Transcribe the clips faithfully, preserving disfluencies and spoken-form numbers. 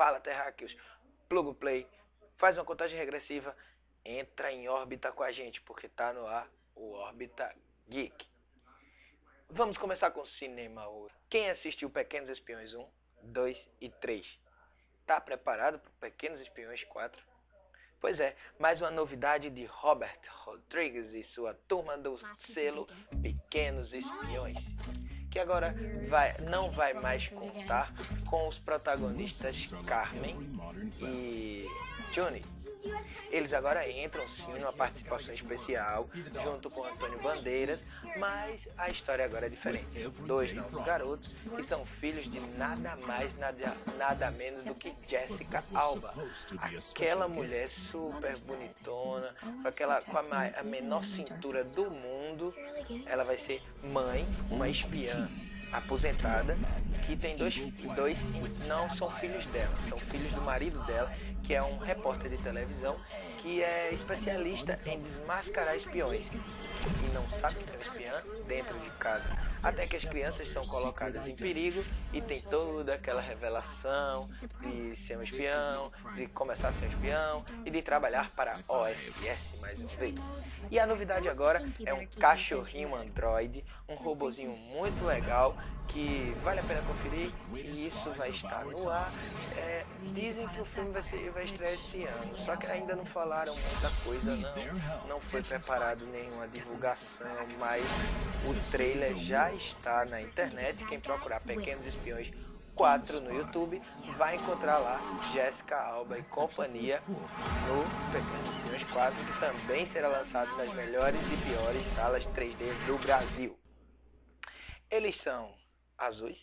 fala terráqueos, pluga o play, faz uma contagem regressiva, entra em órbita com a gente, porque tá no ar o Órbita Geek. Vamos começar com o cinema hoje. Quem assistiu Pequenos Espiões um, dois e três? Tá preparado para Pequenos Espiões quatro? Pois é, mais uma novidade de Robert Rodrigues e sua turma do selo Pequenos Espiões, que agora vai, não vai mais contar com os protagonistas Carmen e Johnny. Eles agora entram sim numa participação especial junto com Antônio Bandeiras, mas a história agora é diferente. Dois novos garotos que são filhos de nada mais, nada, nada menos do que Jessica Alba, aquela mulher super bonitona, com, aquela, com a, a menor cintura do mundo. Ela vai ser mãe, uma espiã aposentada, que tem dois, dois, não são filhos dela, são filhos do marido dela, que é um repórter de televisão que é especialista em desmascarar espiões e não sabe que é um espiã dentro de casa. Até que as crianças são colocadas em perigo e tem toda aquela revelação de ser um espião, de começar a ser um espião e de trabalhar para a O S S mais uma vez. E a novidade agora é um cachorrinho androide, um robozinho muito legal que vale a pena conferir, e isso vai estar no ar. É, dizem que o filme vai, ser, vai estrear esse ano, só que ainda não falaram muita coisa, não, não foi preparado nenhuma divulgação, mas o trailer já está na internet. Quem procurar Pequenos Espiões quatro no YouTube vai encontrar lá Jessica Alba e companhia no Pequenos Espiões quatro, que também será lançado nas melhores e piores salas três D do Brasil. Eles são azuis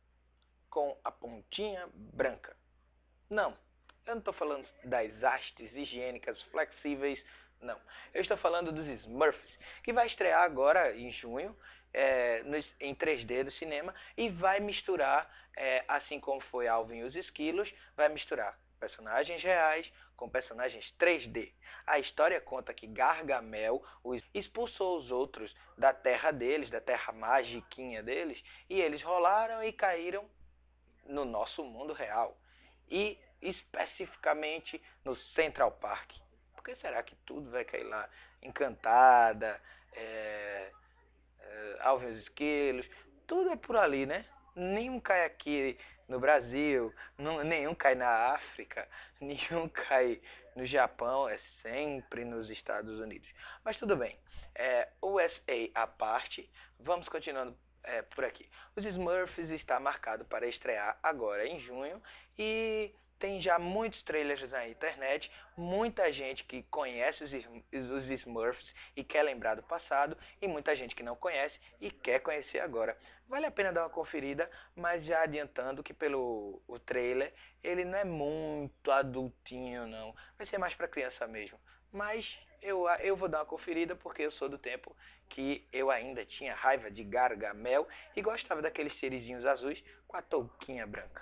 com a pontinha branca. Não, eu não estou falando das hastes higiênicas flexíveis, não. Eu estou falando dos Smurfs, que vai estrear agora em junho, é, no, em três D do cinema, e vai misturar, é, assim como foi Alvin e os Esquilos, vai misturar personagens reais com personagens três D. A história conta que Gargamel os expulsou os outros da terra deles, da terra magiquinha deles, e eles rolaram e caíram no nosso mundo real, e especificamente no Central Park. Por que será que tudo vai cair lá? Encantada, é, é, Alvin e os Esquilos, tudo é por ali, né? Nenhum cai aqui no Brasil, não, nenhum cai na África, nenhum cai no Japão, é sempre nos Estados Unidos. Mas tudo bem, é, U S A à parte, vamos continuando é, por aqui. Os Smurfs está marcado para estrear agora em junho e tem já muitos trailers na internet, muita gente que conhece os, os Smurfs e quer lembrar do passado, e muita gente que não conhece e quer conhecer agora. Vale a pena dar uma conferida, mas já adiantando que pelo o trailer, ele não é muito adultinho não, vai ser mais para criança mesmo. Mas eu, eu vou dar uma conferida porque eu sou do tempo que eu ainda tinha raiva de Gargamel e gostava daqueles serizinhos azuis com a touquinha branca.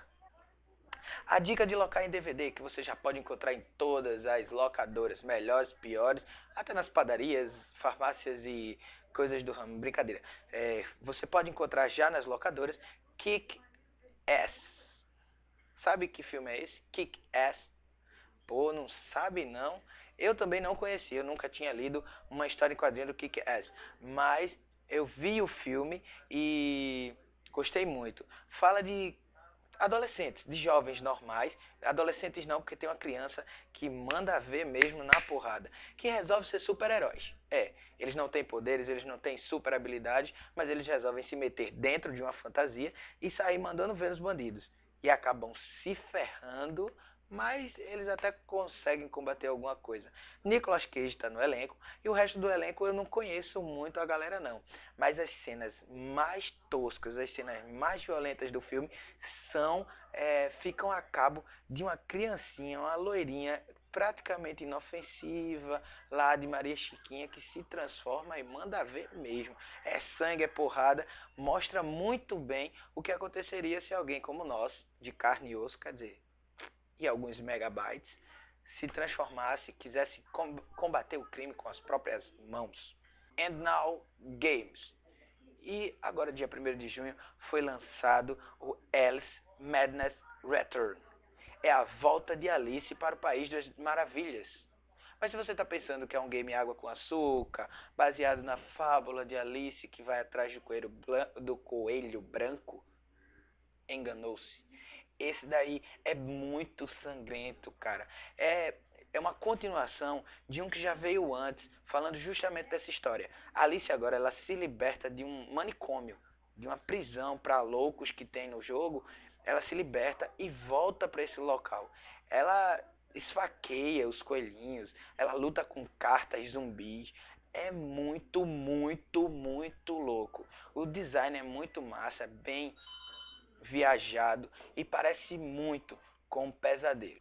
A dica de locar em D V D, que você já pode encontrar em todas as locadoras, melhores, piores, até nas padarias, farmácias e coisas do ramo. Brincadeira. É, você pode encontrar já nas locadoras Kick-Ass. Sabe que filme é esse? Kick-Ass. Pô, não sabe não? Eu também não conhecia, eu nunca tinha lido uma história em quadrinho do Kick-Ass. Mas eu vi o filme e gostei muito. Fala de adolescentes, de jovens normais, adolescentes não, porque tem uma criança que manda ver mesmo na porrada, que resolve ser super-heróis. É, eles não têm poderes, eles não têm super habilidades, mas eles resolvem se meter dentro de uma fantasia e sair mandando ver os bandidos. E acabam se ferrando, mas eles até conseguem combater alguma coisa. Nicolas Cage está no elenco, e o resto do elenco eu não conheço muito a galera não. Mas as cenas mais toscas, as cenas mais violentas do filme são, é, ficam a cabo de uma criancinha, uma loirinha praticamente inofensiva, lá de Maria Chiquinha, que se transforma e manda ver mesmo. É sangue, é porrada, mostra muito bem o que aconteceria se alguém como nós, de carne e osso, quer dizer, e alguns megabytes, se transformasse, quisesse combater o crime com as próprias mãos. And Now Games. E agora, dia primeiro de junho, foi lançado o Alice Madness Return. é a volta de Alice para o País das Maravilhas. Mas se você está pensando que é um game água com açúcar, baseado na fábula de Alice que vai atrás do coelho, do coelho branco, enganou-se. Esse daí é muito sangrento, cara. É, é uma continuação de um que já veio antes, falando justamente dessa história. A Alice agora ela se liberta de um manicômio, de uma prisão para loucos que tem no jogo. Ela se liberta e volta para esse local. Ela esfaqueia os coelhinhos, ela luta com cartas zumbis. É muito, muito, muito louco. O design é muito massa, bem viajado e parece muito com um pesadelo.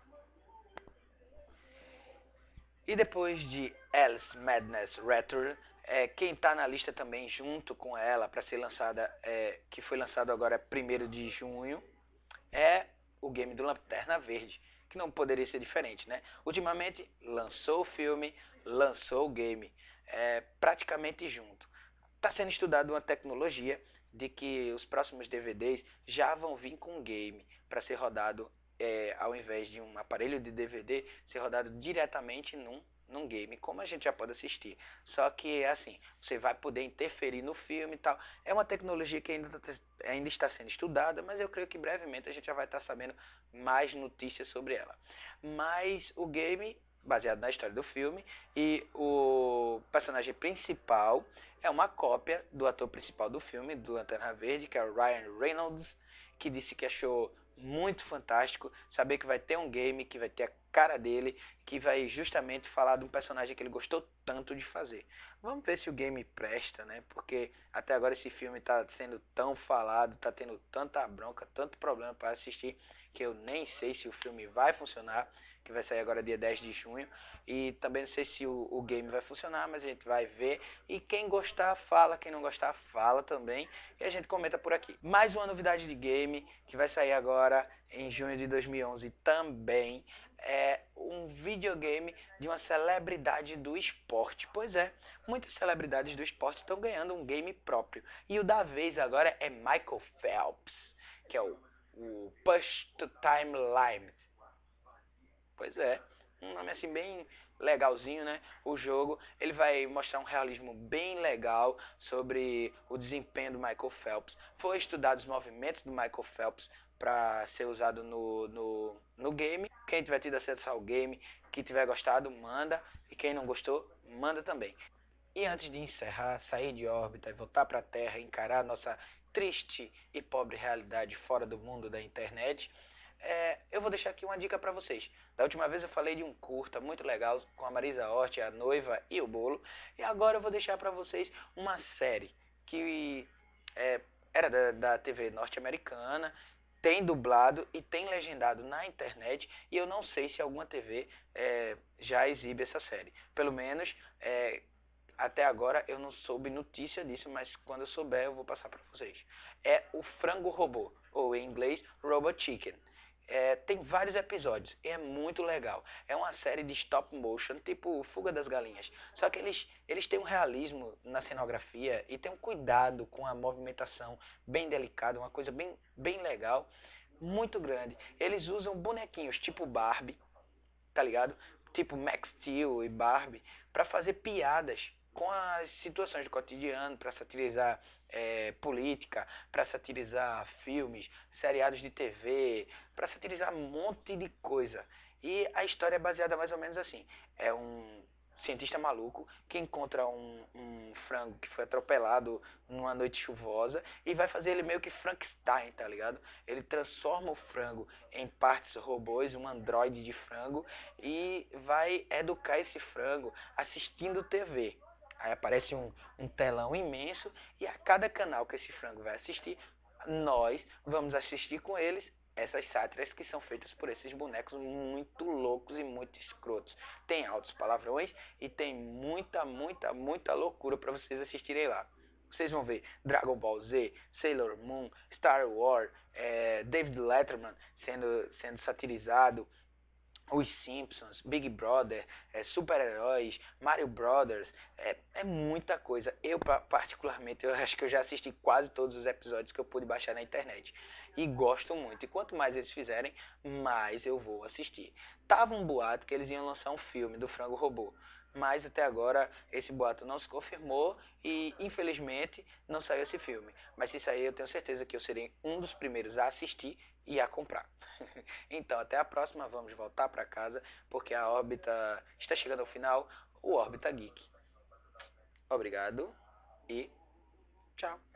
E depois de Alice Madness Return, é, quem está na lista também junto com ela para ser lançada, é, que foi lançado agora primeiro de junho, é o game do Lanterna Verde, que não poderia ser diferente, né? Ultimamente lançou o filme, lançou o game, é, praticamente junto. Está sendo estudada uma tecnologia de que os próximos D V Ds já vão vir com um game para ser rodado, é, ao invés de um aparelho de D V D, ser rodado diretamente num, num game, como a gente já pode assistir. Só que é assim, você vai poder interferir no filme e tal. É uma tecnologia que ainda, ainda está sendo estudada, mas eu creio que brevemente a gente já vai estar sabendo mais notícias sobre ela. Mas o game, baseado na história do filme, e o personagem principal é uma cópia do ator principal do filme, do Lanterna Verde, que é o Ryan Reynolds, que disse que achou muito fantástico saber que vai ter um game, que vai ter a cara dele, que vai justamente falar de um personagem que ele gostou tanto de fazer. Vamos ver se o game presta, né? Porque até agora esse filme está sendo tão falado, está tendo tanta bronca, tanto problema para assistir, que eu nem sei se o filme vai funcionar, que vai sair agora dia dez de junho, e também não sei se o, o game vai funcionar, mas a gente vai ver, e quem gostar fala, quem não gostar fala também, e a gente comenta por aqui. Mais uma novidade de game, que vai sair agora em junho de dois mil e onze também, é um videogame de uma celebridade do esporte. Pois é, muitas celebridades do esporte estão ganhando um game próprio, e o da vez agora é Michael Phelps, que é o, o Push to Time Limit. Pois é, um nome assim bem legalzinho, né? O jogo, ele vai mostrar um realismo bem legal sobre o desempenho do Michael Phelps. Foi estudado os movimentos do Michael Phelps para ser usado no, no, no game. Quem tiver tido acesso ao game, que tiver gostado, manda. E quem não gostou, manda também. E antes de encerrar, sair de órbita e voltar para a Terra e encarar a nossa triste e pobre realidade fora do mundo da internet, é, eu vou deixar aqui uma dica para vocês. Da última vez eu falei de um curta muito legal com a Marisa Hort, a noiva e o bolo. E agora eu vou deixar para vocês uma série que é, era da, da T V norte-americana, tem dublado e tem legendado na internet. E eu não sei se alguma T V é, já exibe essa série. Pelo menos é, até agora eu não soube notícia disso, mas quando eu souber eu vou passar para vocês. É o Frango Robô, ou em inglês Robot Chicken. É, tem vários episódios e é muito legal. É uma série de stop motion, tipo Fuga das Galinhas. Só que eles, eles têm um realismo na cenografia e tem um cuidado com a movimentação bem delicado, uma coisa bem, bem legal, muito grande. Eles usam bonequinhos tipo Barbie, tá ligado? Tipo Max Steel e Barbie, para fazer piadas com as situações do cotidiano, para satirizar é, política, para satirizar filmes, seriados de T V, para satirizar um monte de coisa. E a história é baseada mais ou menos assim. É um cientista maluco que encontra um, um frango que foi atropelado numa noite chuvosa e vai fazer ele meio que Frankenstein, tá ligado? Ele transforma o frango em partes robôs, um androide de frango, e vai educar esse frango assistindo T V. Aí aparece um, um telão imenso e a cada canal que esse frango vai assistir, nós vamos assistir com eles essas sátiras que são feitas por esses bonecos muito loucos e muito escrotos. Tem altos palavrões e tem muita, muita, muita loucura para vocês assistirem lá. Vocês vão ver Dragon Ball Z, Sailor Moon, Star Wars, é, David Letterman sendo, sendo satirizado, Os Simpsons, Big Brother, é, super-heróis, Mario Brothers, é, é muita coisa. Eu, particularmente, eu acho que eu já assisti quase todos os episódios que eu pude baixar na internet. E gosto muito. E quanto mais eles fizerem, mais eu vou assistir. Tava um boato que eles iam lançar um filme do Frango Robô. Mas até agora esse boato não se confirmou e infelizmente não saiu esse filme. Mas se sair eu tenho certeza que eu serei um dos primeiros a assistir e a comprar. Então até a próxima, vamos voltar para casa porque a órbita está chegando ao final, o Órbita Geek. Obrigado e tchau.